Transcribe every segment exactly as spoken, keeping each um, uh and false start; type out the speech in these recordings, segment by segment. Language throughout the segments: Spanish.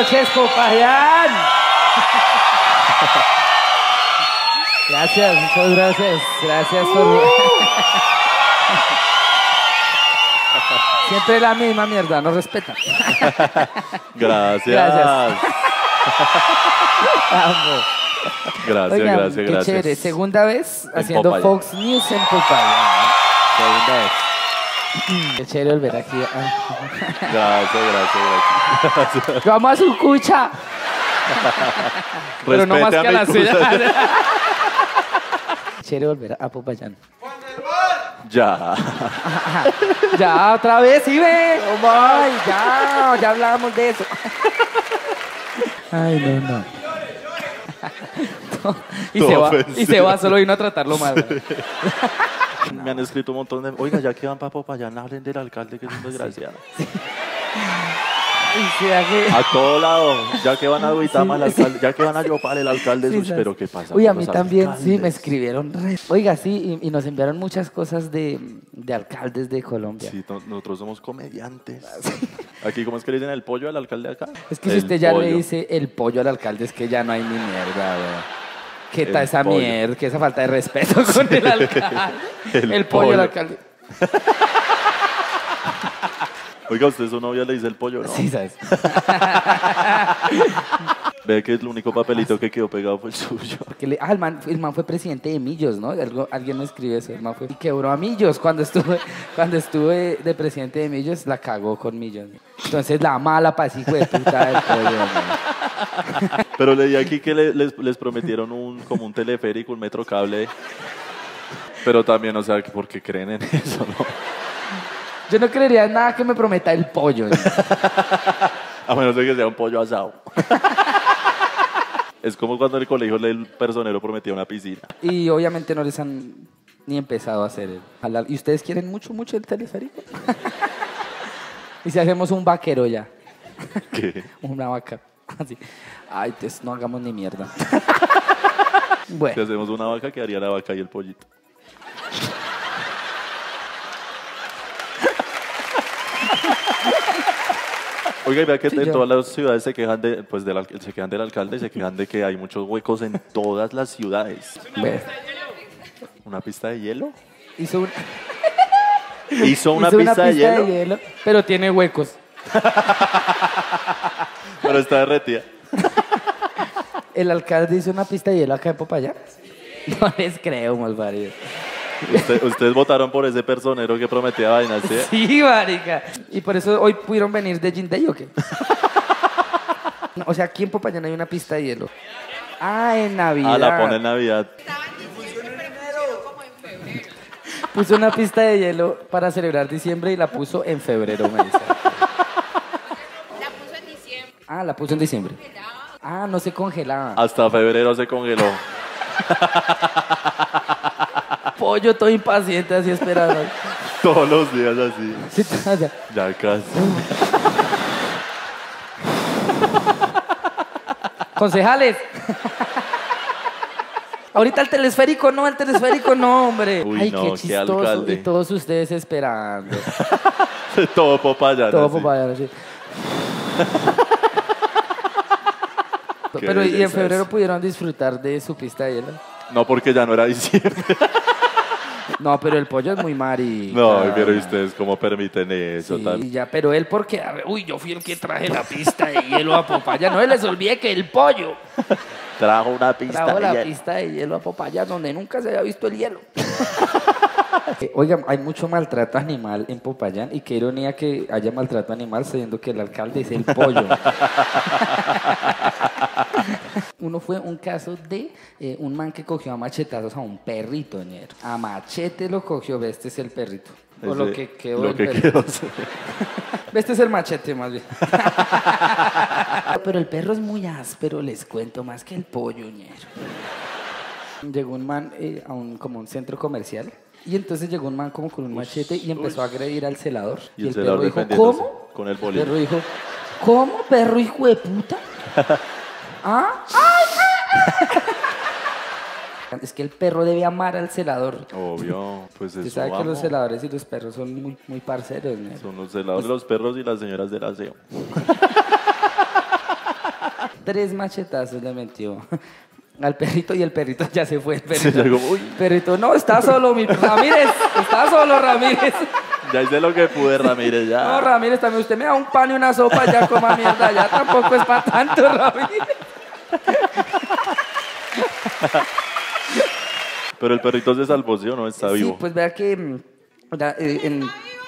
noches, Popayán. Gracias, muchas gracias. Gracias por... Siempre la misma mierda, no respetan. Gracias. Gracias. Gracias, Oigan, gracias, qué gracias. chévere. Segunda vez En haciendo Popayán. Fox News en Popayán. Segunda vez. Qué chévere volver aquí. Ah. Gracias, gracias, gracias. Vamos a su cucha. Pero no más Respete que a la mi cucha. ciudad. Chévere volver a Popayán. Ya. Ya, otra vez, sí ve. Ay, ya, ya hablábamos de eso. Ay, no, no. Y Todo se va, ofensivo. y se va, solo vino a tratarlo mal. Me han escrito un montón de... Oiga, ya que van para Popayán, hablen del alcalde, que es un desgraciado. Y se hace- A todo lado, ya que van a Duitama, el alcalde, ya que van a Yopal, el alcalde, Sí, uy, ¿sabes? pero ¿qué pasa? Uy, a con mí los también, sí, me alcaldes? escribieron. re- Oiga, sí, y, y nos enviaron muchas cosas de, de alcaldes de Colombia. Sí, no- nosotros somos comediantes. Aquí, ¿cómo es que le dicen el pollo al alcalde de acá? Es que si El usted ya pollo. le dice el pollo al alcalde, es que ya no hay ni mierda, weón. ¿Qué tal El esa pollo. mierda? ¿Qué esa falta de respeto con el alcalde? El el pollo al pollo. alcalde. Oiga, usted su novia le dice el pollo, ¿no? Sí, ¿sabes? Ve que el único papelito que quedó pegado fue el suyo. Porque le- ah, el man, el man fue presidente de Millos, ¿no? Algo- alguien me escribió eso. El man fue, y quebró a Millos. Cuando estuve, cuando estuve de presidente de Millos, la cagó con Millos. Entonces, la mala para ese hijo de puta del pollo, ¿no? Pero leí aquí que le- les, les prometieron un, como un teleférico, un metro cable. Pero también, o sea, que ¿por qué creen en eso, no? Yo no creería en nada que me prometa el pollo, ¿no? A menos de que sea un pollo asado. Es como cuando en el colegio el personero prometía una piscina. Y obviamente no les han ni empezado a hacer el halal. ¿Y ustedes quieren mucho, mucho el teleférico? ¿Y si hacemos un vaquero ya? ¿Qué? Una vaca. Así. Ay, pues no hagamos ni mierda. Bueno. Si hacemos una vaca, quedaría la vaca y el pollito. Oiga, y vea que Sí, en yo- todas las ciudades se quejan, de, pues, del, al- se quejan del alcalde y se quejan de que hay muchos huecos en todas las ciudades. Bueno. ¿Una pista de hielo? Hizo, un- ¿Hizo una, hizo pista, de hielo? pero tiene huecos. Pero está derretida. El alcalde hizo una pista de hielo acá en Popayán. No les creo, malvarido. Usted- ustedes votaron por ese personero que prometía vainas, ¿sí? Sí, marica. Y por eso hoy pudieron venir de Gindey, ¿o qué? No, o sea, aquí en Popayán hay una pista de hielo. Ah, en Navidad. Ah, la pone en Navidad. Puso una pista de hielo para celebrar diciembre y la puso en febrero, me dice. La puso en diciembre. Ah, la puso en diciembre. Ah, no se congelaba. Hasta febrero se congeló. Pollo todo impaciente así esperando. Todos los días así. Sí, o sea, Ya casi. concejales. Ahorita el telesférico no, el telesférico no, hombre. Uy, Ay, no, qué qué chistoso. alcalde. Y todos ustedes esperando. Todo Popayán. Todo así. Popayán así. Qué Pero y en belleza febrero eso. pudieron disfrutar de su pista de hielo. No, porque ya no era diciembre. No, pero el pollo es muy marica. No, pero ¿y ustedes cómo permiten eso? Sí, Tan... ya, pero él porque, uy, yo fui el que traje la pista de hielo a Popayán. No se les olvide que el pollo Trajo una pista. trajo la de hielo. pista de hielo a Popayán donde nunca se había visto el hielo. Eh, Oigan, hay mucho maltrato animal en Popayán y qué ironía que haya maltrato animal sabiendo que el alcalde es el pollo. Uno fue un caso de eh, un man que cogió a machetazos a un perrito, ñero. A machete lo cogió, ve, este es el perrito. O Ese- lo que quedó lo del que perrito. quedó, sí. Este es el machete, más bien. Pero el perro es muy áspero, les cuento, más que el pollo, ñero. Llegó un man eh, a un, como un centro comercial y entonces llegó un man como con un machete y empezó a agredir al celador. Y el celador perro dijo, defendiéndose ¿cómo? con el El bolillo. perro dijo, ¿cómo, perro hijo de puta? ¿Ah? ¡Ay, ay! Es que el perro debe amar al celador. Obvio, pues Usted eso sabe que amo. los celadores y los perros son muy, muy parceros, ¿no? Son los celadores, los perros y las señoras del aseo. Tres machetazos le metió al perrito y el perrito ya se fue. El perrito, Se llegó, uy. perrito no, está solo, mi Ramírez, está solo Ramírez. Ya hice lo que pude, Ramírez, ya. No, Ramírez, también usted me da un pan y una sopa, ya coma mierda, ya tampoco es para tanto, Ramírez. Pero el perrito se salvó, ¿sí o no? Está vivo. Sí, pues vea que mm, ya, eh, en...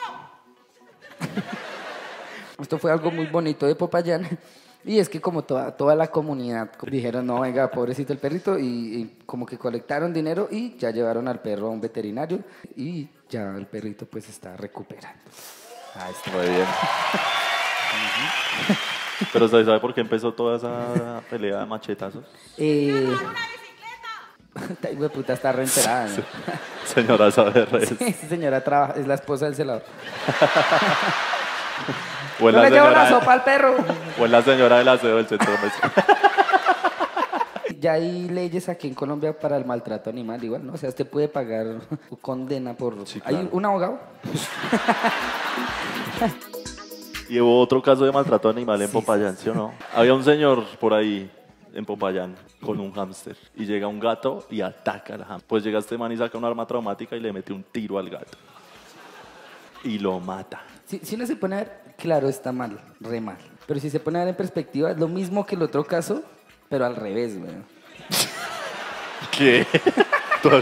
esto fue algo muy bonito de Popayán. Y es que como toda, toda la comunidad dijeron, no, venga, pobrecito el perrito, y, y como que colectaron dinero y ya llevaron al perro a un veterinario y ya el perrito pues está recuperando. Ahí está. Muy bien. Pero ¿sabe, ¿sabe por qué empezó toda esa pelea de machetazos? Eh... Esta hijo de puta está reenterada, ¿no? Señora sabe reír. Sí, esa señora trabaja, es la esposa del celador. O es No la le llevo la señora, sopa al perro. o es la señora del aseo del centro doméstico. Ya hay leyes aquí en Colombia para el maltrato animal, igual, ¿no? O sea, usted puede pagar condena por... Sí, claro. ¿Hay un abogado? Y hubo otro caso de maltrato animal en Popayán, ¿sí o no? Había un señor por ahí en Popayán con un hámster y llega un gato y ataca al hámster. Pues llega este man y saca un arma traumática y le mete un tiro al gato. Y lo mata. Si, si uno se pone a ver, claro, está mal, re mal. Pero si se pone a ver en perspectiva, es lo mismo que el otro caso, pero al revés, güey. ¿Qué? Todo-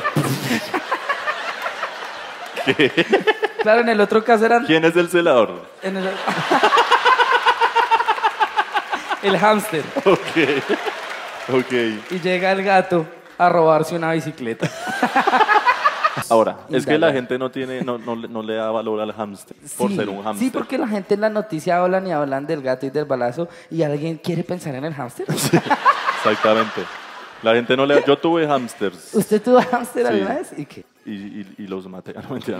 ¿Qué? Claro, en el otro caso eran... ¿Quién es el celador? En el... el hámster. Ok. Ok. Y llega el gato a robarse una bicicleta. Ahora, es que la Indagar. gente no tiene, no, no, le- no le da valor al hámster por Sí, ser un hámster. Sí, porque la gente en la noticia hablan y hablan del gato y del balazo y alguien quiere pensar en el hámster. Exactamente. La gente no le... Yo tuve hámsters ¿Usted tuvo hámster Sí. alguna vez? ¿Y qué? y, y, y los maté. No, mentira.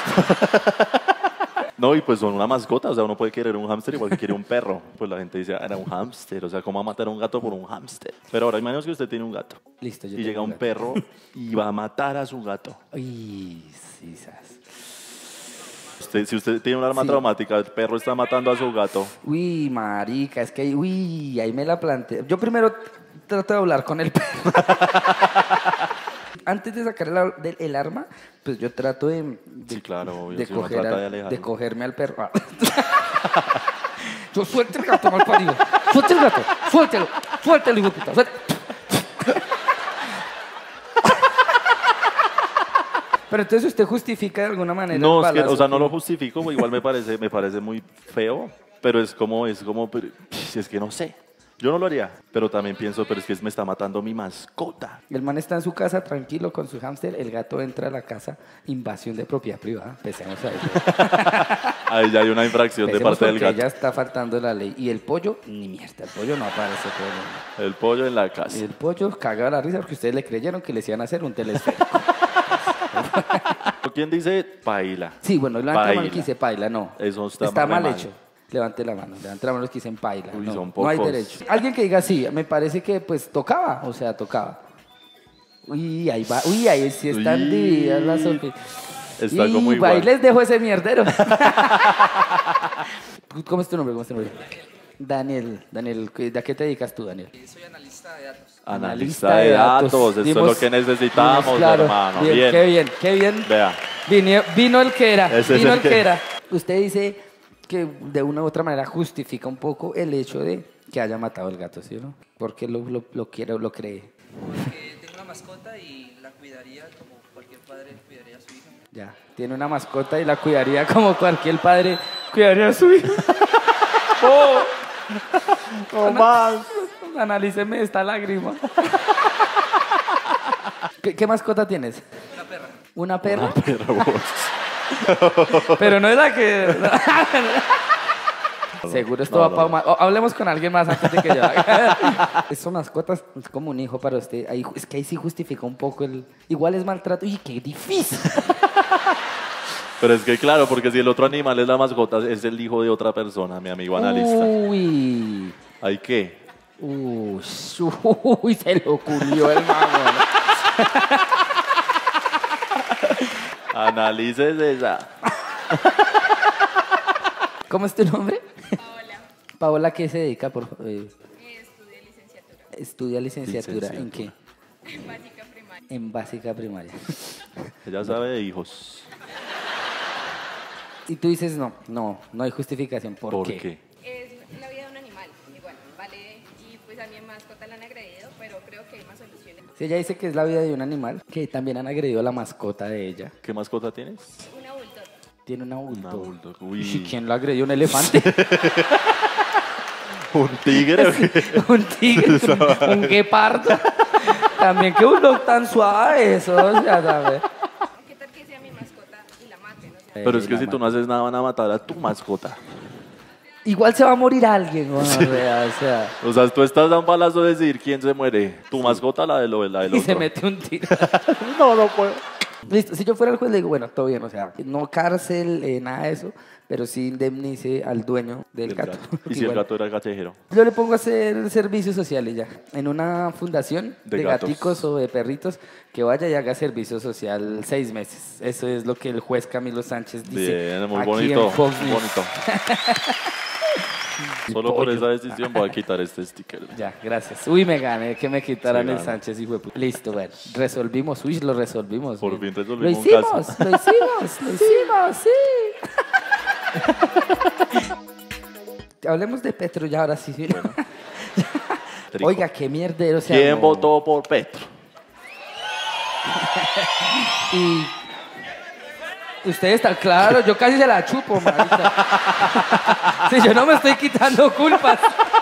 No, y pues son una mascota. O sea, uno puede querer un hámster igual que quiere un perro. Pues la gente dice, ah, era un hámster. O sea, ¿cómo va a matar a un gato por un hámster? Pero ahora, imagínese que usted tiene un gato. Listo, yo Y tengo llega un gato. perro y va a matar a su gato. Uy, sí, ¿sabes? Usted, si usted tiene un arma Sí. traumática, el perro está matando a su gato. Uy, marica, es que ahí, uy, ahí me la planteé. Yo primero trato de hablar con el perro. Antes de sacar el, del- el arma, pues yo trato de, de, Sí, claro, obvio, de, si uno coger trata al- de alejarlo. de cogerme al perro. Ah. Yo suelte el gato, mal parido. Suelte el gato, suéltelo, suéltelo, hijo de puta. Suelte. Pero entonces usted justifica de alguna manera No, el es que, balazo o sea, no que- lo justifico, igual me parece, me parece muy feo, pero es como, es como, pero, es que no sé. Yo no lo haría, pero también pienso, pero es que me está matando mi mascota. El man está en su casa tranquilo con su hámster, el gato entra a la casa, invasión de propiedad privada, empecemos a eso. Ahí ya hay una infracción de Empecemos parte del porque gato. ya está faltando la ley. Y el pollo, ni mierda, el pollo no aparece. Pollo. El pollo en la Y casa. el pollo cagaba la risa porque ustedes le creyeron que le iban a hacer un telesférico. ¿Quién dice paila? Sí, bueno, levante la mano Paila. que dice paila, no. Eso está mal re mal. hecho. Levante la mano, levante la mano los que dicen paila. Uy, no, son no hay pocos. derecho. Alguien que diga sí, me parece que pues tocaba, o sea, tocaba. Uy, ahí va, uy, ahí sí están Uy. divididas las opiniones. Está y como ahí igual. les dejo ese mierdero. ¿Cómo es tu nombre? ¿Cómo es tu nombre? Daniel. Daniel, ¿de a qué te dedicas tú, Daniel? Analista de datos, eso es lo que necesitamos, dimos claro. hermano. Bien, Bien. Qué bien, qué bien. Vea, Vine- vino el que era, Ese es vino el el que que- era. Usted dice que de una u otra manera justifica un poco el hecho de que haya matado el gato, ¿sí o no? Porque lo, lo, lo quiere o lo cree. Porque tengo una mascota y la cuidaría como cualquier padre cuidaría a su hija. Ya, tiene una mascota y la cuidaría como cualquier padre cuidaría a su hijo. Oh, no más. analíceme esta lágrima. ¿Qué, qué mascota tienes? Una perra. ¿Una perra? Pero vos- Pero no es la que... Seguro esto No, va no, para no. más. O- hablemos con alguien más antes de que yo haga. Esas mascotas es como un hijo para usted. Ahí, es que ahí sí justifica un poco el... Igual es maltrato. ¡Uy, qué difícil! Pero es que claro, porque si el otro animal es la mascota, es el hijo de otra persona, mi amigo analista. Uy. ¿Hay qué? Uy, uy, se lo culió el mamón. Analices esa. ¿Cómo es tu nombre? Hola, Paola, ¿qué se dedica? Por, eh, eh, estudié licenciatura estudia licenciatura. ¿En Licenciatura. qué? En básica primaria. En básica primaria. Ella sabe de hijos. Y tú dices, no, no, no hay justificación. ¿Por, ¿Por qué? qué? Es la vida de un animal. Y bueno, vale. Y pues a mi mascota la han agredido, pero creo que hay más soluciones. Si ella dice que es la vida de un animal, que también han agredido a la mascota de ella. ¿Qué mascota tienes? Una bulldog. Tiene una Una bulldog. bulldog. ¿Y Uy. quién la agredió? ¿Un elefante? ¿Un tigre o qué? ¿Un tigre? ¿Un, un guepardo? También que un dog tan suave eso, o sea, ¿sabes? ¿Qué tal que sea mi mascota y la maten? O sea, Pero es Eh, que la si tú no mata. haces nada van a matar a tu mascota. Igual se va a morir alguien, o sea, o sea, O sea, tú estás dando un balazo de decidir quién se muere. Tu mascota la de lo la del y otro. se mete un tiro. No, no puedo. Listo, si yo fuera el juez le digo, bueno, todo bien, o sea, no cárcel, eh, nada de eso, pero sí indemnice al dueño del, Del gato. gato. Y si Igual. el gato era callejero. Yo le pongo a hacer servicios sociales ya, en una fundación De de, gatos. gaticos o de perritos, que vaya y haga servicio social seis meses. Eso es lo que el juez Camilo Sánchez dice. Bien, muy aquí bonito. en Fox Muy News. bonito. Solo por pollo. esa decisión voy a quitar este sticker. Ya, gracias. Uy, me gané, que me quitaran Sí, el gana. Sánchez, hijo de puta. Listo, bueno, resolvimos, uy, lo resolvimos. Por bien. fin resolvimos Lo un hicimos, caso. lo hicimos, lo hicimos, sí. Hablemos de Petro ya, ahora sí. Trico. Oiga, qué mierdero. O sea, ¿Quién no- votó por Petro? Y usted está claro, yo casi se la chupo, marica. Si yo no me estoy quitando culpas.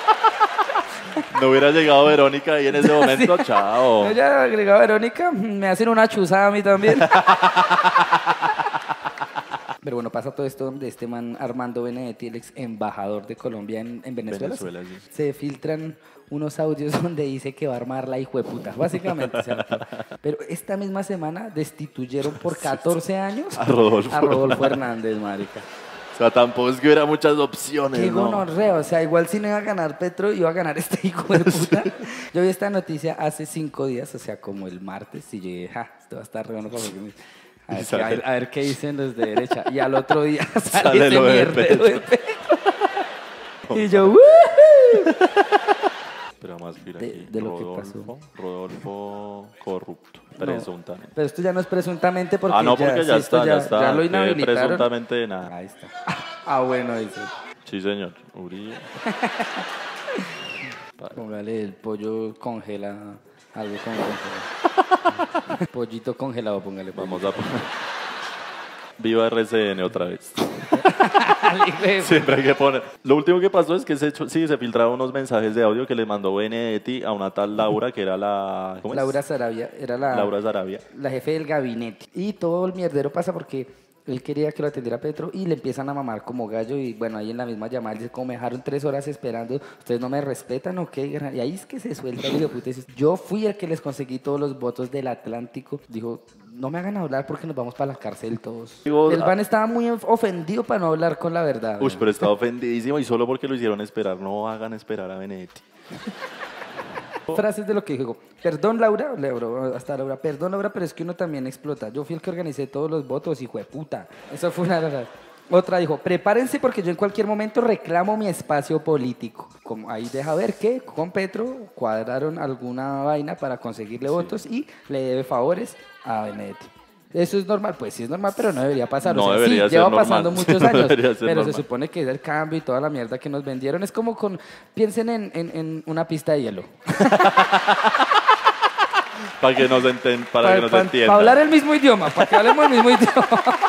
No hubiera llegado Verónica ahí en ese momento, chao. Ella agregaba Verónica, me hacen una chuzada a mí también. Pero bueno, pasa todo esto de este man Armando Benedetti, el ex embajador de Colombia en, en Venezuela. Venezuela, sí. Se filtran unos audios donde dice que va a armar la hijueputa, básicamente. O sea, pero esta misma semana destituyeron por catorce años A Rodolfo. a Rodolfo Hernández, marica. O sea, tampoco es que hubiera muchas opciones, Qué ¿no? gonorrea, o sea, igual si no iba a ganar Petro, iba a ganar este hijo de puta. Yo vi esta noticia hace cinco días, o sea, como el martes, y yo dije, ja, esto va a estar re bueno para porque me- a ver, Y sale- qué- a, ver, a ver qué dicen los de derecha. Y al otro día sale, Sale ese lo de mierdero de Petro. Petro. Y yo, ¡woohoo! Pero más mira De- aquí. de lo que Rodolfo, Rodolfo corrupto, presuntamente. Pero esto ya no es presuntamente porque Ah, no, porque ya, sí, esto está, ya, está. Ya lo Que inhabilitaron. presuntamente de nada. Ahí está. Ah, bueno, dice. Sí, señor. Uribe. Póngale el pollo congela, algo con congela. Pollito congelado, póngale. Vamos a poner. Viva R C N otra vez. Póngale. Siempre hay que poner. Lo último que pasó es que se, echó- sí, se filtraron unos mensajes de audio que le mandó Benedetti a una tal Laura, que era la. ¿Cómo es? Laura Sarabia era la, Laura Sarabia. la jefe del gabinete. Y todo el mierdero pasa porque él quería que lo atendiera Petro y le empiezan a mamar como gallo. Y bueno, ahí en la misma llamada dice, como me dejaron tres horas esperando, ¿ustedes no me respetan o qué? Y ahí es que se suelta el hijo de puta y dice, yo fui el que les conseguí todos los votos del Atlántico. Dijo, no me hagan hablar porque nos vamos para la cárcel todos. Digo, El ah- van estaba muy ofendido para no hablar con la verdad. Uy, ¿no? pero estaba ofendidísimo y solo porque lo hicieron esperar. No hagan esperar a Benedetti. Frases de lo que dijo. Perdón, Laura, Laura, hasta Laura, perdón, Laura, pero es que uno también explota. Yo fui el que organicé todos los votos, hijo de puta. Eso fue una de las. Otra dijo, prepárense porque yo en cualquier momento reclamo mi espacio político. Como ahí deja ver que con Petro cuadraron alguna vaina para conseguirle votos y le debe favores a Benedetti. ¿Eso es normal? Pues sí es normal, pero no debería pasar. No o sea, debería sí, ser lleva normal. pasando muchos No años, debería ser pero normal. se supone que es el cambio y toda la mierda que nos vendieron. Es como con, piensen en, en- en una pista de hielo. Para que nos, enten, para que nos entiendan. Para hablar el mismo idioma, para que hablemos el mismo idioma.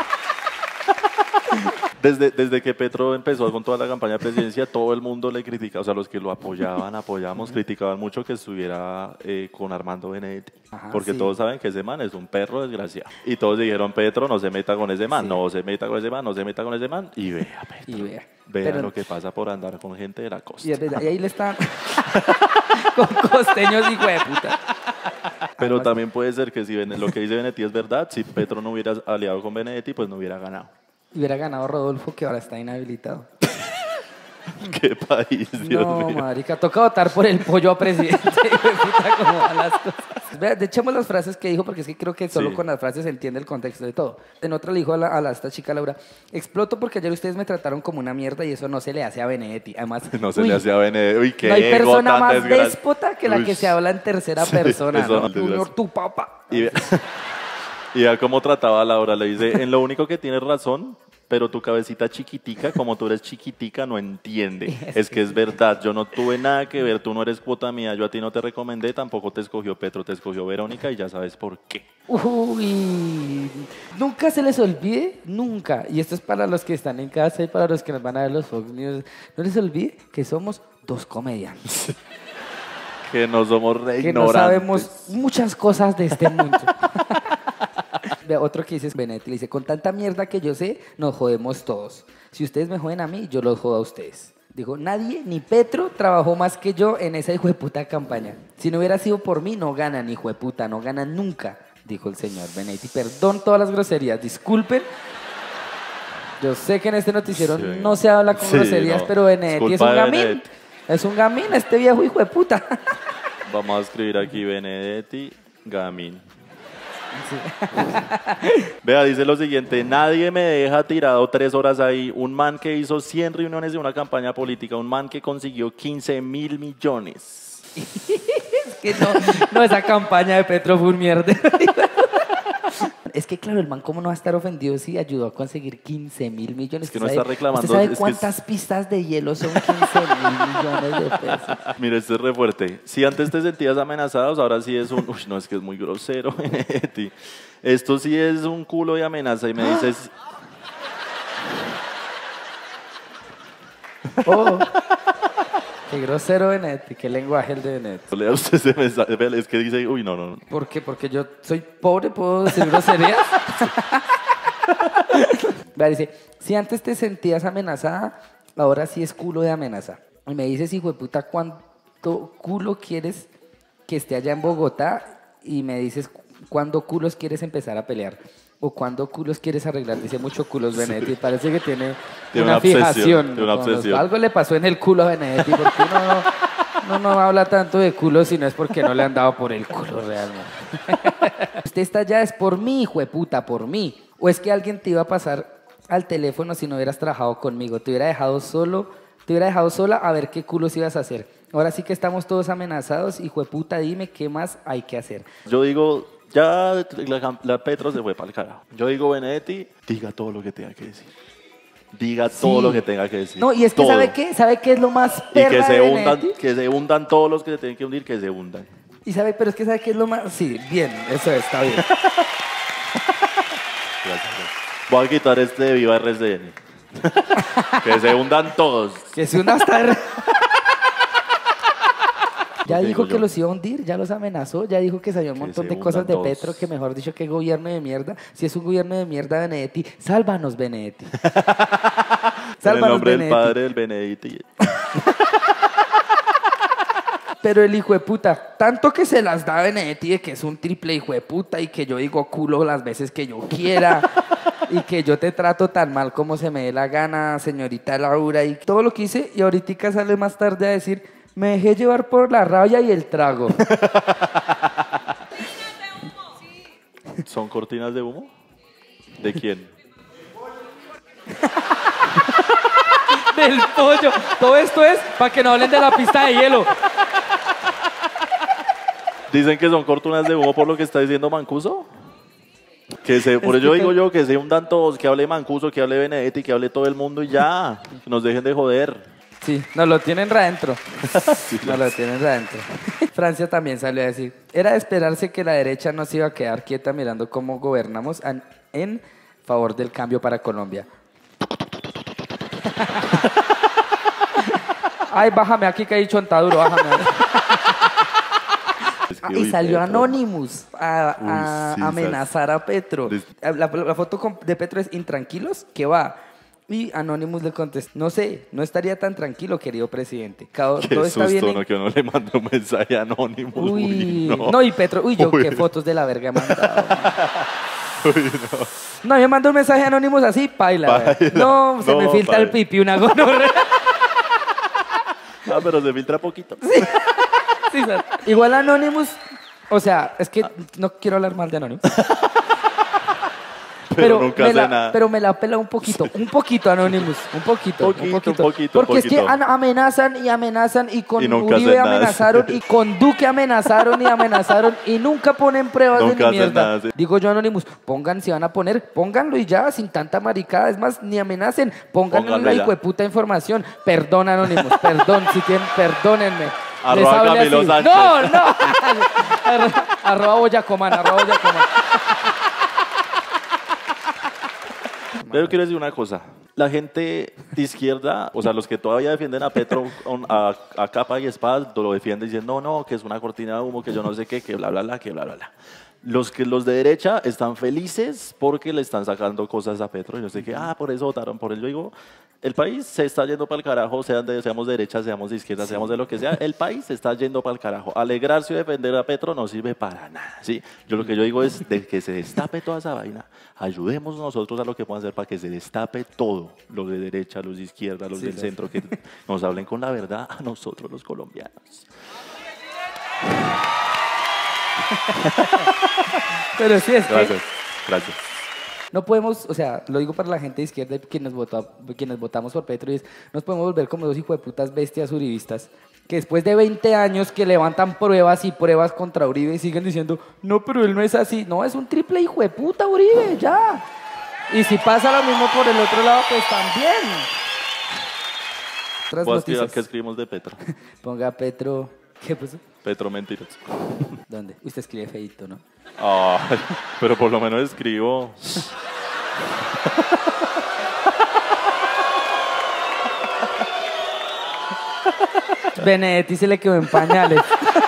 Desde, desde que Petro empezó con toda la campaña de presidencia, todo el mundo le critica, o sea, los que lo apoyaban, apoyamos, criticaban mucho que estuviera eh, con Armando Benedetti. Ajá, porque sí. todos saben que ese man es un perro desgraciado. Y todos dijeron, Petro, no se meta con ese man, Sí. no se meta con ese man, no se meta con ese man. Y vea, Petro. Y vea. Vea Pero- lo que pasa por andar con gente de la costa. Y, es verdad, y ahí le están con costeños, hijo de puta. Pero Además- también puede ser que si Bene- lo que dice Benedetti es verdad, si Petro no hubiera aliado con Benedetti, pues no hubiera ganado. Hubiera ganado Rodolfo, que ahora está inhabilitado. Qué país, Dios No, mío. marica, toca votar por el pollo a presidente. Hijo de puta, cómo van las cosas. Vea, echemos las frases que dijo porque es que creo que solo Sí. con las frases se entiende el contexto de todo. En otra le dijo a, la, a la- esta chica Laura, exploto porque ayer ustedes me trataron como una mierda y eso no se le hace a Benedetti. Además, No se uy, le hacía Benedetti. Uy, qué no hay ego persona tan más desgra- déspota que la Uy, que se habla en tercera sí, persona, eso ¿no? no es Junior, desgracia. tu papá. Y ve- y vea cómo trataba a Laura. Le dice, en lo único que tienes razón, pero tu cabecita chiquitica, como tú eres chiquitica, no entiende. Es que es verdad, yo no tuve nada que ver, tú no eres cuota mía, yo a ti no te recomendé, tampoco te escogió Petro, te escogió Verónica y ya sabes por qué. Uy, nunca se les olvide, nunca. Y esto es para los que están en casa y para los que nos van a ver los Fox News. No les olvide que somos dos comediantes. Que no somos re Que no ignorantes. sabemos muchas cosas de este mundo. Vea, otro que dice es Benedetti, le dice, con tanta mierda que yo sé, nos jodemos todos. Si ustedes me joden a mí, yo los jodo a ustedes. Dijo, nadie, ni Petro, trabajó más que yo en esa hijueputa campaña. Si no hubiera sido por mí, no ganan, hijueputa, no ganan nunca, dijo el señor Benedetti. Perdón todas las groserías, disculpen. Yo sé que en este noticiero Sí. no se habla con Sí, groserías, no. pero Benedetti es Culpa un de gamín. Benedetti. Es un gamín, este viejo hijueputa. Vamos a escribir aquí Benedetti Gamín. Vea, dice lo siguiente, nadie me deja tirado tres horas ahí. Un man que hizo cien reuniones de una campaña política, un man que consiguió quince mil millones. Es que no, no, esa campaña de Petro fue un mierda. Es que claro, el man cómo no va a estar ofendido si ayudó a conseguir quince mil millones. Es que no ¿Usted está sabe- reclamando, ¿Usted sabe es que cuántas es- pistas de hielo son quince mil millones de pesos? Mire, este es re fuerte. Si antes te sentías amenazados, ahora sí es un... Uy, no, es que es muy grosero, Benedetti. Esto sí es un culo de amenaza y me dices... Oh, qué grosero Benedetti, qué lenguaje el de Benedetti. Lea usted ese mensaje, vea, es que dice... Uy, no, no, no. ¿Por qué? Porque yo soy pobre, ¿puedo decir groserías? Vea, dice, si antes te sentías amenazada, ahora sí es culo de amenaza. Y me dices, hijo de puta, ¿cuánto culo quieres que esté allá en Bogotá? Y me dices, ¿cuándo culos quieres empezar a pelear? ¿O cuándo culos quieres arreglar? Dice mucho culos Benedetti. Parece que tiene, Tiene una, una obsesión, fijación. tiene una con los- obsesión. Algo le pasó en el culo a Benedetti. Porque uno no, no, no habla tanto de culo si no es porque no le han dado por el culo realmente. Usted está allá es por mí, hijo de puta, por mí. ¿O es que alguien te iba a pasar al teléfono si no hubieras trabajado conmigo? Te hubiera dejado solo, te hubiera dejado sola a ver qué culos ibas a hacer. Ahora sí que estamos todos amenazados, hijo de puta, dime qué más hay que hacer. Yo digo, ya la, la Petro se fue para el carajo. Yo digo, Benedetti, diga todo lo que tenga que decir. Diga todo Sí. lo que tenga que decir. No, y es que Todo. ¿sabe qué? ¿Sabe qué es lo más Y perra que se de hundan, Benedetti? que se hundan todos los que se tienen que hundir, que se hundan. Y sabe, pero es que ¿sabe qué es lo más? Sí, bien, eso está bien. Gracias. Voy a quitar este de Viva R C N. Que se hundan todos. Que si uno hasta... Ya Lo dijo digo que yo. los iba a hundir, ya los amenazó, ya dijo que sabía un Que montón se de cosas de hundan todos. Petro, que mejor dicho, que gobierno de mierda. Si es un gobierno de mierda, Benedetti, sálvanos, Benedetti. En el Sálvanos, nombre del Benedetti. Padre, del Benedetti. Pero el hijo de puta, tanto que se las da Benedetti de que es un triple hijo de puta y que yo digo culo las veces que yo quiera y que yo te trato tan mal como se me dé la gana, señorita Laura, y todo lo que hice, y ahorita sale más tarde a decir, me dejé llevar por la rabia y el trago. ¿Son cortinas de humo? ¿De quién? Del pollo. Todo esto es para que no hablen de la pista de hielo. Dicen que son cortinas de humo por lo que está diciendo Mancuso. Que se, por Es ello que digo te- yo que se hundan todos, que hable Mancuso, que hable Benedetti, que hable todo el mundo y ya. Que nos dejen de joder. Sí, nos lo tienen readentro. Nos lo tienen readentro. Francia también salió a decir, era de esperarse que la derecha no se iba a quedar quieta mirando cómo gobernamos an- en favor del cambio para Colombia. Ay, bájame aquí que hay chontaduro, bájame. Es que, Ah, uy, y salió Petro. Anonymous a, a Uy, sí, amenazar a Petro. Des- La, la foto con- de Petro es intranquilos, que va. Y Anonymous le contesta, no sé, no estaría tan tranquilo, querido presidente. Cada- Qué todo está susto, bien. en- ¿no? Que uno le manda un mensaje anónimo. Uy, no. no. y Petro, uy, yo Uy, qué no. fotos de la verga he mandado. Uy, no. No, yo mando un mensaje Anonymous así, paila. Paila. vea. No, se No, me filtra el paila. pipí, una gonorrea. Ah, pero se filtra poquito. Sí, ¿sabes? Igual Anonymous O sea, es que no quiero hablar mal de Anonymous. Pero nunca me hace la, nada. Pero me la pela un poquito, un poquito Anonymous, un poquito, Poquito, un poquito. poquito, Porque es que poquito. an- amenazan y amenazan y con Y nunca Uribe hacen nada. amenazaron y con Duque amenazaron y amenazaron y nunca ponen pruebas Nunca de ni hacen mierda. nada, sí. Digo yo Anonymous, pongan, si van a poner, pónganlo y ya, sin tanta maricada. Es más, ni amenacen, pónganlo Pónganlo la ya. hijueputa información. Perdón Anonymous, perdón, si tienen, perdónenme. Les Arroba hablé Camilo así. Sánchez. No, no. Arro- arroba Boyacomán, arroba Boyacomán. Pero quiero decir una cosa. La gente de izquierda, o sea, los que todavía defienden a Petro con- a, a capa y espada, lo defienden diciendo, no, no, que es una cortina de humo, que yo no sé qué, que bla, bla, bla, que bla, bla, bla. Los, que, los de derecha están felices porque le están sacando cosas a Petro. Y yo sé que, ah, por eso votaron por él. Yo digo, el país se está yendo para el carajo, sean de, seamos de derecha, seamos de izquierda, seamos de lo que sea. El país se está yendo para el carajo. Alegrarse y defender a Petro no sirve para nada. ¿Sí? Yo lo que yo digo es de que se destape toda esa vaina. Ayudemos nosotros a lo que podemos hacer para que se destape todo. Los de derecha, los de izquierda, los Sí, del sí. centro, que nos hablen con la verdad a nosotros los colombianos. Pero sí es que Gracias, gracias. no podemos, o sea, lo digo para la gente de izquierda y quienes, votó, quienes votamos por Petro, y es, nos podemos volver como dos hijueputas bestias uribistas, que después de veinte años que levantan pruebas y pruebas contra Uribe y siguen diciendo, no, pero él no es así. No, es un triple hijueputa Uribe, ya. Y si pasa lo mismo por el otro lado, pues también. Otras Voy a escribir noticias. que escribimos de Petro. Ponga Petro, ¿qué puso? Petro mentiroso. ¿Dónde? Usted escribe feito, ¿no? Ay, pero por lo menos escribo. Benedetti se le quedó en pañales.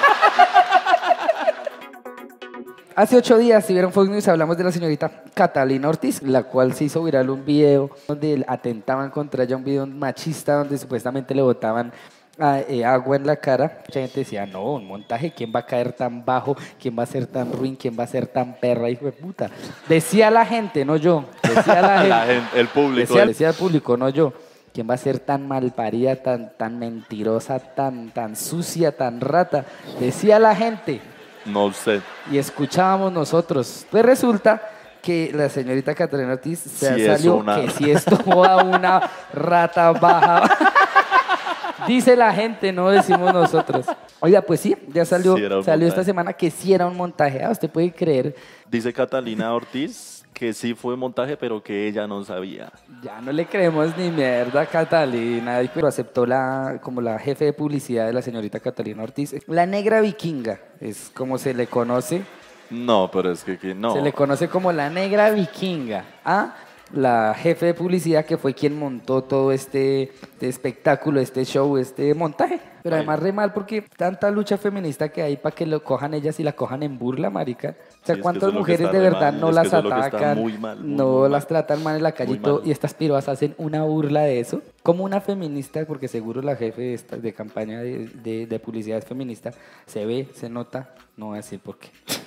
Hace ocho días, si vieron Fox News, hablamos de la señorita Catalina Ortiz, la cual se hizo viral un video donde atentaban contra ella, un video machista donde supuestamente le botaban ah, eh, agua en la cara. Mucha gente decía, no, un montaje, ¿quién va a caer tan bajo? ¿Quién va a ser tan ruin? ¿Quién va a ser tan perra, hijo de puta? Decía la gente, no yo. Decía la gente. La gente, el público. Decía, decía el público, no yo. ¿Quién va a ser tan malparida, tan, tan mentirosa, tan, tan sucia, tan rata? Decía la gente. No sé. Y escuchábamos nosotros. Pues resulta que la señorita Catalina Ortiz se Sí es salió una- que si es toda una rata baja. Dice la gente, no decimos nosotros. Oiga, pues sí, ya salió, Sí era un salió esta montaje. semana que sí era un montaje. Ah, usted puede creer. Dice Catalina Ortiz que sí fue montaje, pero que ella no sabía. Ya no le creemos ni mierda a Catalina, pero aceptó la, como la jefe de publicidad de la señorita Catalina Ortiz. La negra vikinga es como se le conoce. No, pero es que, que no. Se le conoce como la negra vikinga. ¿Ah? La jefe de publicidad que fue quien montó todo este, este espectáculo, este show, este montaje. Pero además re mal porque tanta lucha feminista que hay para que lo cojan ellas y la cojan en burla, marica. O sea, Sí, es que ¿cuántas eso es lo que mujeres está de re verdad mal, no es que las eso es lo que está atacan, muy mal, muy, no muy las mal. tratan mal en la calle y Muy todo, mal. y estas pirobas hacen una burla de eso? Como una feminista, porque seguro la jefe de, esta- de campaña de, de- de publicidad es feminista, se ve, se nota, no voy a decir por qué.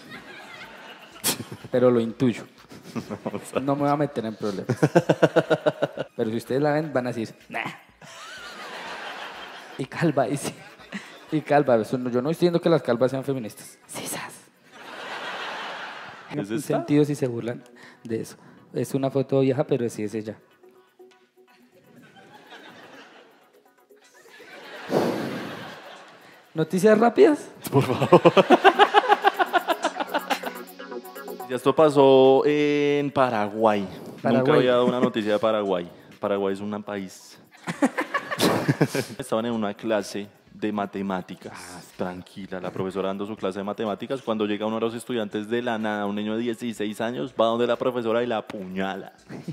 Pero lo intuyo. No me voy a meter en problemas. Pero si ustedes la ven, van a decir, nah. Y calva, y sí. Y calva. Eso no- yo no estoy diciendo que las calvas sean feministas. Sí, sas. ¿Es En esta? sentido si se burlan de eso. Es una foto vieja, pero sí es ella. ¿Noticias rápidas? Ya esto pasó en Paraguay. Nunca Paraguay. había dado una noticia de Paraguay. Paraguay es un país. Estaban en una clase de matemáticas. Tranquila, la profesora dando su clase de matemáticas. Cuando llega uno de los estudiantes de la nada, un niño de dieciséis años, va donde la profesora y la apuñala.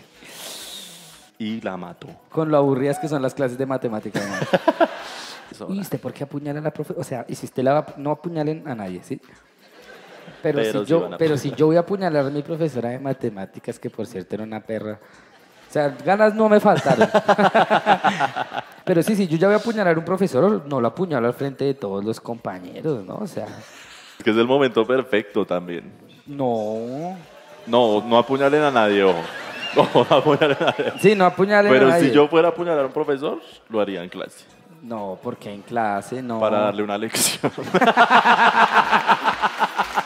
Y la mató. Con lo aburridas que son las clases de matemáticas. ¿No? Eso, Uy, ¿usted por qué apuñala a la profe? O sea, y si usted la va, no apuñalen a nadie, ¿sí? Pero, Pero si sí yo, van a pero si yo voy a apuñalar a mi profesora de matemáticas, que por cierto era una perra, o sea, ganas no me faltaron. Pero sí, si yo ya voy a apuñalar a un profesor, no lo apuñalo al frente de todos los compañeros, ¿no? O sea, Es que es el momento perfecto también. no. No, no apuñalen a nadie, ojo. No, no apuñalen a nadie. Sí, no apuñalen Pero a nadie. si yo fuera a apuñalar a un profesor, lo haría en clase. No, porque en clase no. Para darle una lección.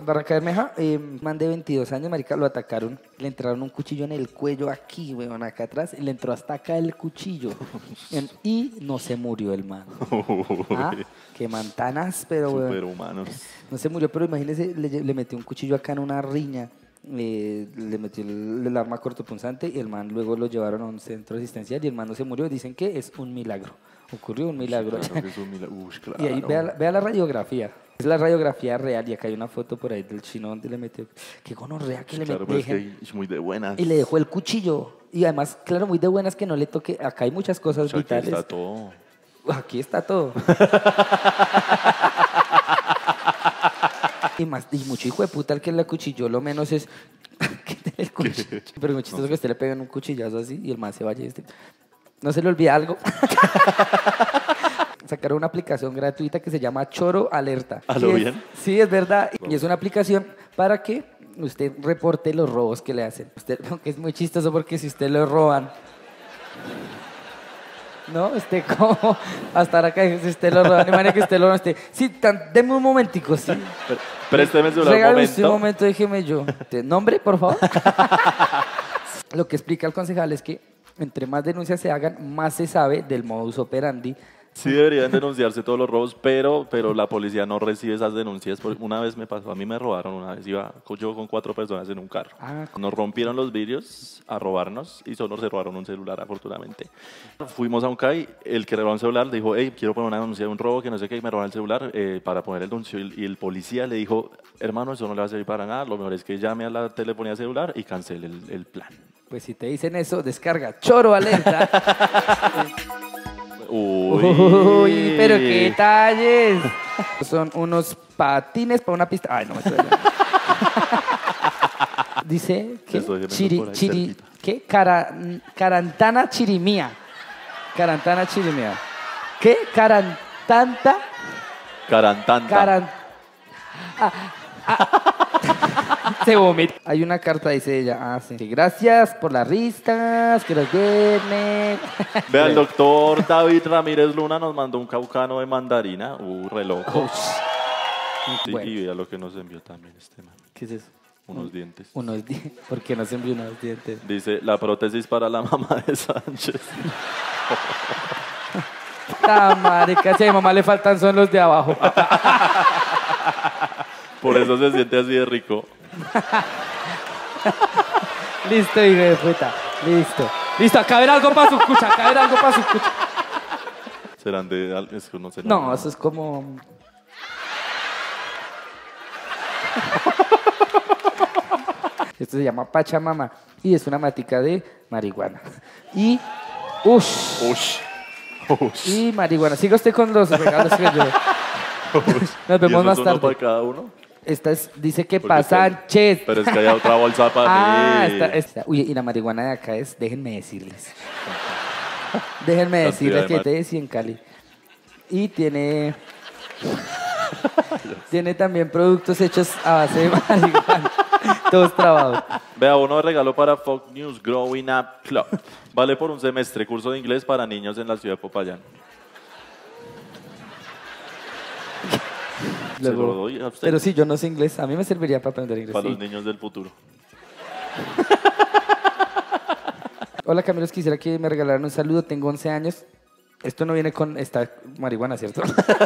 Barranca Bermeja, eh, man de veintidós años, marica, lo atacaron. Le entraron un cuchillo en el cuello aquí, weón, acá atrás. Y le entró hasta acá el cuchillo. En- y no se murió el man. Ah, qué man tan áspero, weón. Superhumanos. No se murió, pero imagínese, le, le metió un cuchillo acá en una riña. eh, le metió el, el arma cortopunzante y el man luego lo llevaron a un centro asistencial y el man no se murió. Dicen que es un milagro. Ocurrió un milagro. Claro que es un milagro. Uy, claro. Y ahí vea, la- vea la radiografía. Es la radiografía real y acá hay una foto por ahí del chino donde le metió. Qué gonorrea que le Claro, metió. pero es que es muy de buenas. Y le dejó el cuchillo. Y además, claro, muy de buenas que no le toque. Acá hay muchas cosas O sea, aquí vitales. está todo. Aquí está todo. y más, y mucho hijo de puta el que le acuchilló, lo menos es que tiene el cuchillo. Pero muy chistoso que usted le peguen un cuchillazo así y el man se vaya y este. No se le olvida algo. Sacaron una aplicación gratuita que se llama Choro Alerta. ¿A lo Y es- bien? Sí, es verdad. Y es una aplicación para que usted reporte los robos que le hacen. Usted, aunque es muy chistoso porque si usted lo roban, ¿no? Usted como hasta ahora que si usted lo roban, imagínate que usted lo roban, usted, sí, tan, deme un momentico, sí. Pero- Présteme el celular un Regálame usted un momento. momento, déjeme yo. ¿Te- ¿Nombre, por favor? Lo que explica el concejal es que entre más denuncias se hagan, más se sabe del modus operandi. Sí deberían denunciarse todos los robos, pero, pero la policía no recibe esas denuncias. Porque una vez me pasó, a mí me robaron una vez, iba co- yo con cuatro personas en un carro. Ah. Nos rompieron los vidrios a robarnos y solo se robaron un celular, afortunadamente. Fuimos a un C A I, el que robó un celular dijo, hey, quiero poner una denuncia de un robo, que no sé qué, y me robaron el celular eh, para poner el anuncio. Y, y el policía le dijo, hermano, eso no le va a servir para nada, lo mejor es que llame a la telefonía celular y cancele el, el plan. Pues si te dicen eso, descarga Choro Alerta. Uy, Uy, pero qué detalles. Son unos patines para una pista. Ay, no me estoy hablando. Dice que Estoy viendo chiri, por ahí chiri, cerquita. ¿qué? Cara- Carantana chirimía. Carantana chirimía. ¿Qué? Carantanta. Carantanta. Caran... Ah, ah. Se vomita. Hay una carta, dice ella. Ah, sí. Gracias por las ristas, que los viernes. Vea, el doctor David Ramírez Luna nos mandó un caucano de mandarina. Uh, re loco. Sí, Bueno. y vea lo que nos envió también este man. ¿Qué es eso? Unos dientes. Unos dientes. ¿Por qué no se envió unos dientes? Dice, la prótesis para la mamá de Sánchez. La marica, si a mi mamá le faltan son los de abajo. Por eso se siente así de rico. Listo, hijo de puta. Listo. Listo, acá ver algo para su cucha, acá ver algo para su cucha. Serán de... al- Es que no sé. No, eso es como... Esto se llama Pachamama y es una matica de marihuana. Y... Ush. Ush. Ush. Y marihuana. Siga usted con los regalos que yo... Nos ¿Y vemos eso más es uno tarde. para cada uno? Esta es, dice que Porque para es que hay- Sánchez. Pero es que hay otra bolsa para Ah, mí. esta, esta. Uy, y la marihuana de acá es, déjenme decirles. Déjenme Cantidad decirles de que mar- te decía en Cali. Y tiene. tiene también productos hechos a base de marihuana. Todos trabados. Vea, uno de regalo para Fox News Growing Up Club. Vale por un semestre, curso de inglés para niños en la ciudad de Popayán. Se lo Luego- doy a usted. pero sí, yo no sé inglés. A mí me serviría para aprender inglés. Para sí. los niños del futuro. Hola, Camilos. Quisiera que me regalaran un saludo. Tengo once años. Esto no viene con esta marihuana, ¿cierto?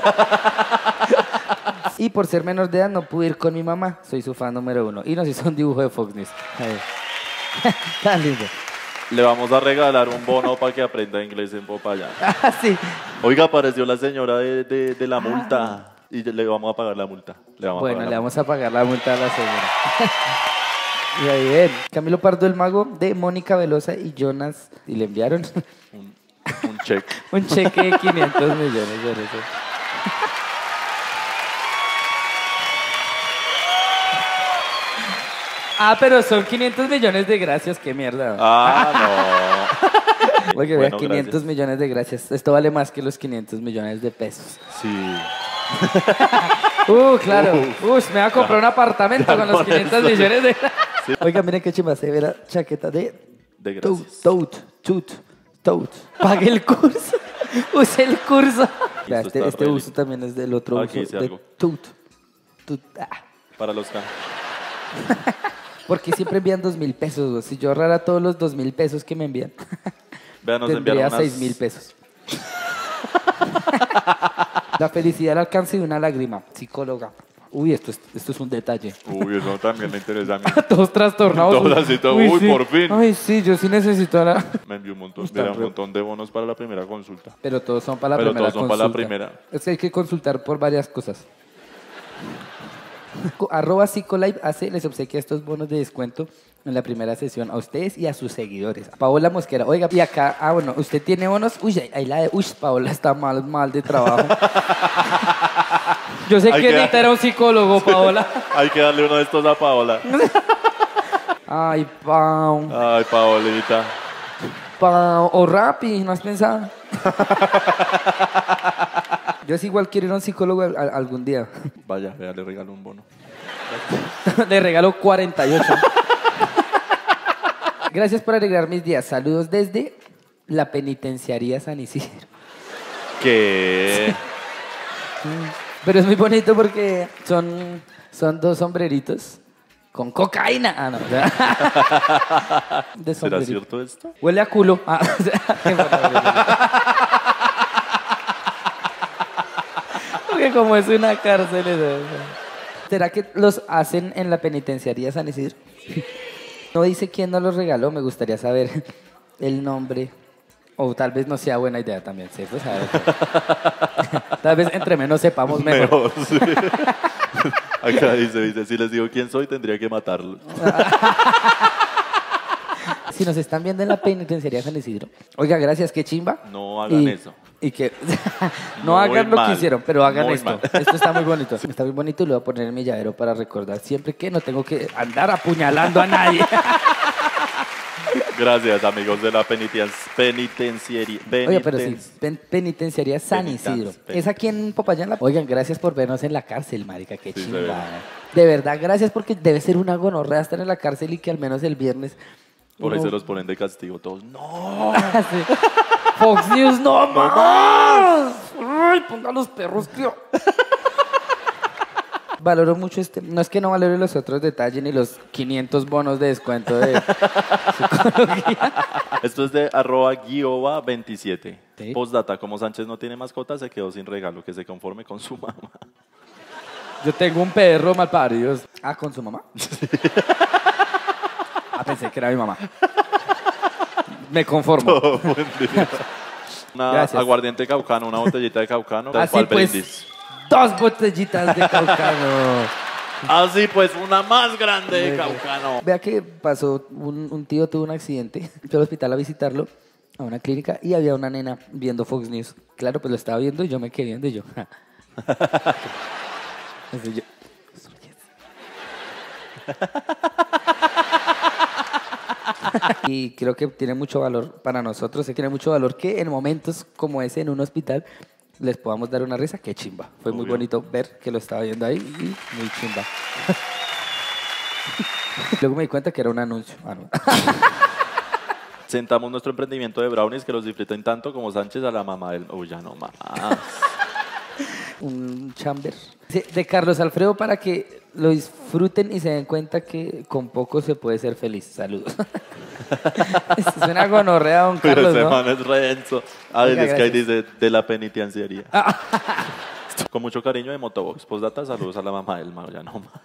Y por ser menor de edad no pude ir con mi mamá. Soy su fan número uno. Y nos hizo un dibujo de Fox News. A ver. Tan lindo. Le vamos a regalar un bono para que aprenda inglés en Popayán. Ah, sí. Oiga, apareció la señora de, de- de la multa. Y le vamos a pagar la multa. Le vamos a Bueno, pagar le la vamos a pagar la multa a la señora. Y ahí ven. Camilo Pardo, el mago, de Mónica Velosa y Jonas. Y le enviaron multa. Un, un cheque. un cheque de quinientos millones de pesos. Ah, pero son quinientos millones de gracias, qué mierda. Ah, no. Oye, vea, Bueno, quinientos gracias. millones de gracias. Esto vale más que los quinientos millones de pesos. Sí. Uh, claro. Uy, me va a comprar un apartamento ya con los con quinientos eso. millones de... Oiga, miren qué chimba, se ve la chaqueta de... De Tout, gracias. tout, tout, tout. Pague el curso. Use el curso. Vea, Esto este está este re uso también es del otro Aquí uso. dice De algo. tout. Tout. Ah. para los can. Porque siempre envían dos mil pesos, güey. Si yo ahorrara todos los dos mil pesos que me envían, Vean, nos tendría enviaron unas... seis mil pesos. La felicidad al alcance de una lágrima. Psicóloga. Uy, esto es, esto es un detalle. Uy, eso también me interesa a mí. Todos trastornados. Todos así, todo, uy, sí. por fin. Ay, sí, yo sí necesito la... Me envió un montón, Está mira, un re- montón de bonos para la primera consulta. Pero todos son para la Pero primera todos son para la consulta. primera. Es que hay que consultar por varias cosas. Arroba Psicolive hace, les obsequia estos bonos de descuento en la primera sesión a ustedes y a sus seguidores. Paola Mosquera, oiga, y acá, ah, bueno, ¿usted tiene bonos? Uy, ahí- ahí la de, uy, Paola está mal, mal de trabajo. Yo sé Hay que que- necesita era un psicólogo, Paola. Hay que darle uno de estos a Paola. Ay, Pau, Ay, Paolita. Pau, o Rappi, ¿no has pensado? Yo sí igual quiero ir a un psicólogo al- al- algún día. Vaya, vea, le regalo un bono. Le regalo cuarenta y ocho. Gracias por alegrar mis días. Saludos desde la penitenciaría San Isidro. ¿Qué? Pero es muy bonito porque son, son dos sombreritos con cocaína. Ah, no. o sea, de ¿Será sombrerito. cierto esto? Huele a culo. Ah, o sea, qué bueno. Porque como es una cárcel. eso- ¿Será que los hacen en la penitenciaría San Isidro? No dice quién nos los regaló, me gustaría saber el nombre. O tal vez no sea buena idea también, ¿cierto? Saber. Tal vez entre menos sepamos mejor. Mejor, sí. Acá dice, dice, si les digo quién soy, tendría que matarlo. Si nos están viendo en la penitenciaría San Isidro. Oiga, gracias, qué chimba. No hagan Y- eso. Y que no Muy hagan lo mal, que hicieron, pero hagan muy esto. mal. Esto está muy bonito. Está muy bonito y lo voy a poner en mi llavero para recordar siempre que no tengo que andar apuñalando a nadie. Gracias, amigos de la penitencia. Penitenciaría. Oiga, pero sí, Penitenci- pen- penitenciaría San Penitence, Isidro. pen- Es aquí en Popayán. La... Oigan, gracias por vernos en la cárcel, marica, qué Sí, chimba. de De verdad. verdad. gracias porque debe ser una gonorrea estar en la cárcel y que al menos el viernes... Por ahí uno- se los ponen de castigo todos. No. Sí. Fox News, no más. Ay, ponga los perros, tío. Valoro mucho este. No es que no valore los otros detalles ni los quinientos bonos de descuento de psicología. Esto es de arroba guioba veintisiete. Sí. Postdata, como Sánchez no tiene mascota, se quedó sin regalo, que se conforme con su mamá. Yo tengo un perro mal parido. Ah, ¿con su mamá? Ah, pensé que era mi mamá. Me conformo. Todo buen día. Una Gracias. aguardiente caucano, una botellita de caucano. Así ¿Cuál pues, brindis? dos botellitas de caucano. Así pues, una más grande de caucano. Vea que pasó, un, un tío tuvo un accidente, fue al hospital a visitarlo, a una clínica, y había una nena viendo Fox News. Claro, pues lo estaba viendo y yo me quedé viendo y yo. ja. Así yo. Y creo que tiene mucho valor para nosotros, tiene mucho valor que en momentos como ese en un hospital les podamos dar una risa. Qué chimba. Fue muy Obvio. bonito ver que lo estaba viendo ahí y muy chimba. Luego me di cuenta que era un anuncio. Ah, no. Sentamos nuestro emprendimiento de brownies que los disfruten tanto como Sánchez a la mamá del... Uy, ya no más. Un chamber Sí, de Carlos Alfredo para que lo disfruten y se den cuenta que con poco se puede ser feliz. Saludos. Esto es una gonorrea, don Pero Carlos, ese ¿no? man es redenso. Ah, Oiga, es que ahí gracias. dice de la penitenciaría. Con mucho cariño de Motobox. Postdata, saludos a la mamá del mago, ya no más.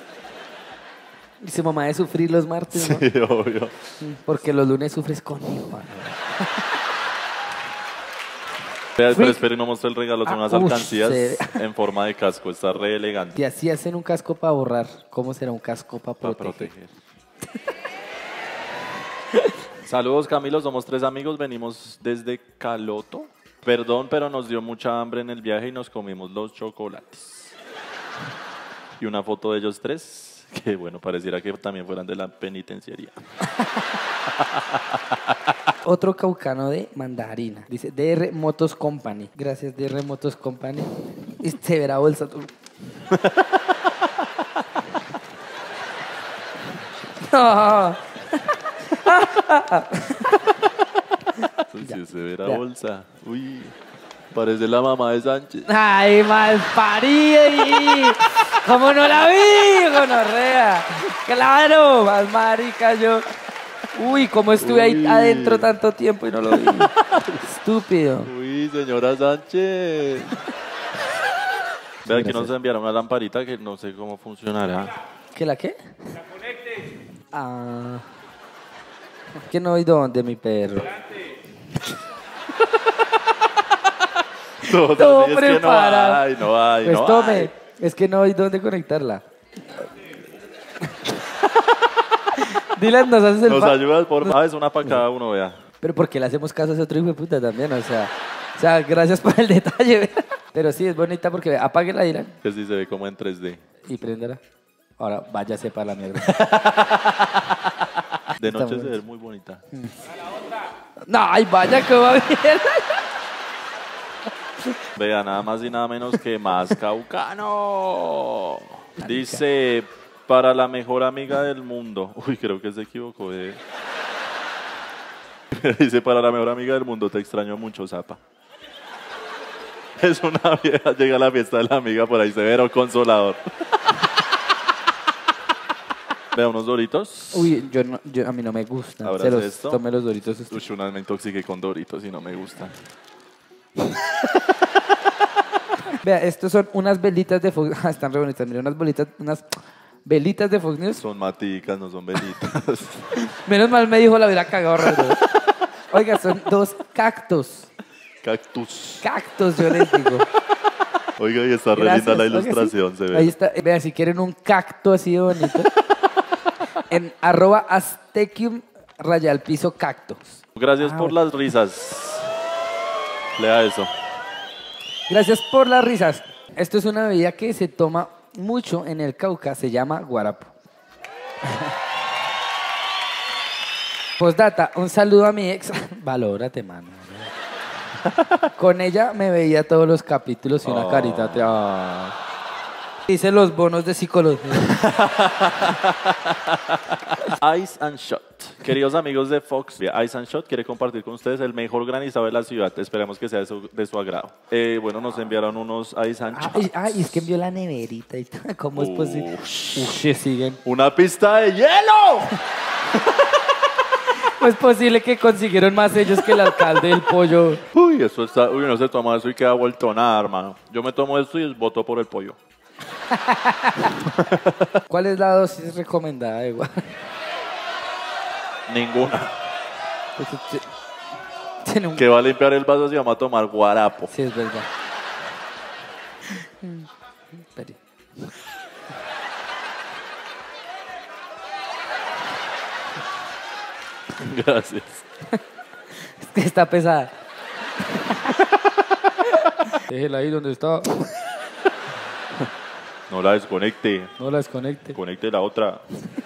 Y su mamá de sufrir los martes, ¿no? Sí, obvio. Porque los lunes sufres conmigo, mano. Pero, pero Freak. esperen, no mostré el regalo. Son Ah, unas ush, alcancías se- en forma de casco. Está re elegante. Si así hacen un casco para borrar, ¿cómo será un casco para Para proteger? proteger. Saludos, Camilo. Somos tres amigos. Venimos desde Caloto. Perdón, pero nos dio mucha hambre en el viaje y nos comimos los chocolates. Y una foto de ellos tres. Que bueno, pareciera que también fueran de la penitenciaría. Otro caucano de mandarina. Dice D R Motos Company. Gracias, D R Motos Company. Y se verá bolsa. tú. No. Sí, sí, se ve la Ya. bolsa. Uy, parece la mamá de Sánchez. Ay, mal parido. ¿Cómo no la vi, gonorrea? Claro, más marica yo. Uy, cómo estuve ahí Uy. adentro tanto tiempo y no lo vi. Estúpido. Uy, señora Sánchez. Ve, aquí gracias. nos enviaron una lamparita que no sé cómo funcionará. ¿Qué la qué? La conecte. Ah. ¿Qué no hay dónde, mi perro? Todo, Todo así, es que no preparado. hay, no hay, Pues no tome, hay. es que no hay dónde conectarla. Dylan, nos haces el Nos fa- ayudas, por favor. Es una para cada uno, vea. Pero porque le hacemos caso a ese otro hijo de puta también, o sea, o sea, gracias por el detalle. ¿Ve? Pero sí, es bonita porque apáguela, Dylan, Que sí se ve como en tres D. y préndela. Ahora váyase para la mierda. De Está noche muy se ve bonito. muy bonita. No, ay, vaya que va bien. Vea, nada más y nada menos que más caucano. Dice, para la mejor amiga del mundo. Uy, creo que se equivocó. eh. Dice, para la mejor amiga del mundo, te extraño mucho, Zapa. Es una vieja, llega a la fiesta de la amiga por ahí, severo consolador. Vea, unos doritos. Uy, yo no, yo, a mí no me gustan. ¿Ahora Se es los esto? tomé los doritos. usted. Uy, una vez me intoxiqué con doritos y no me gustan. Vea, estos son unas velitas de Fox. Ah, están re bonitas. Mira, unas bolitas, unas velitas de Fox News. Son maticas, no son velitas. Menos mal me dijo la hubiera cagado re duro. Oiga, son dos cactus. Cactus. Cactus, yo les digo. Oiga, y está re Gracias, linda la oiga, ilustración, sí. se ve. Ahí está. Vean, si quieren un cacto así de bonito. En arroba aztecium rayal piso cactus. Gracias Ah, por bueno. las risas. Lea eso. Gracias por las risas. Esto es una bebida que se toma mucho en el Cauca. Se llama guarapo. Postdata, un saludo a mi ex. Valórate, mano. Con ella me veía todos los capítulos y una Oh. carita. te- ah. Hice los bonos de psicología. Ice and Shot. Queridos amigos de Fox, Ice and Shot quiere compartir con ustedes el mejor granizado de la ciudad. Esperemos que sea de su, de su agrado. Eh, bueno, nos enviaron unos Ice and Shot. Ay, ay, es que envió la neverita y todo. ¿Cómo es posible? Ush. Uf, sí, siguen. ¡Una pista de hielo! ¿Cómo es posible que consiguieron más ellos que el alcalde del pollo? Uy, eso está... Uy, no se toma eso y queda vuelto nada, hermano. Yo me tomo esto y voto por el pollo. ¿Cuál es la dosis recomendada de guarapo? Ninguna. Pues, te- Tiene un... Que va a limpiar el vaso si vamos a tomar guarapo. Sí, es verdad. Mm, espere. Gracias. Es que está pesada. Déjela ahí donde está. No la desconecte. No la desconecte. Conecte la otra.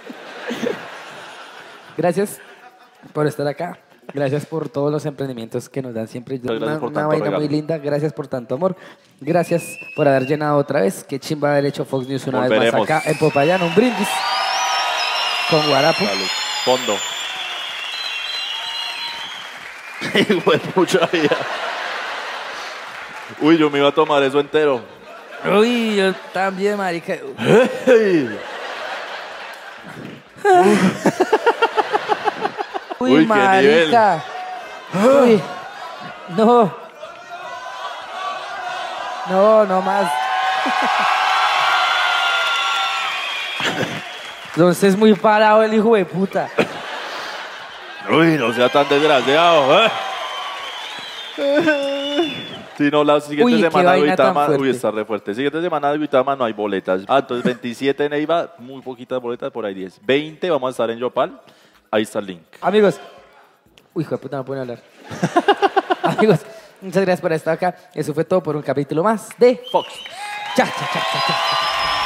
Gracias por estar acá. Gracias por todos los emprendimientos que nos dan siempre. Muchas gracias Una, por una tanto vaina regalo. muy linda. Gracias por tanto amor. Gracias por haber llenado otra vez. Qué chimba haber hecho Fox News una vez Volveremos. más acá en Popayán. Un brindis con guarapo. Salud. Fondo. Igual mucha vida. Uy, yo me iba a tomar eso entero. Uy, yo también, marica. Uy, Uy, qué marica. Uy, no. No, no más. Entonces es muy parado el hijo de puta. Uy, no sea tan desgraciado. ¿eh? Si no, la siguiente Uy, qué semana de vaina tan Uitama, uy, fuerte. está re fuerte. Siguiente semana de Uitama no hay boletas. Ah, entonces veintisiete en Eiva, muy poquitas boletas, por ahí diez. veinte vamos a estar en Yopal, ahí está el link. Amigos. Uy, hijo de puta, no pueden hablar. Amigos, muchas gracias por estar acá. Eso fue todo por un capítulo más de Fox. Cha, cha, cha, cha, cha.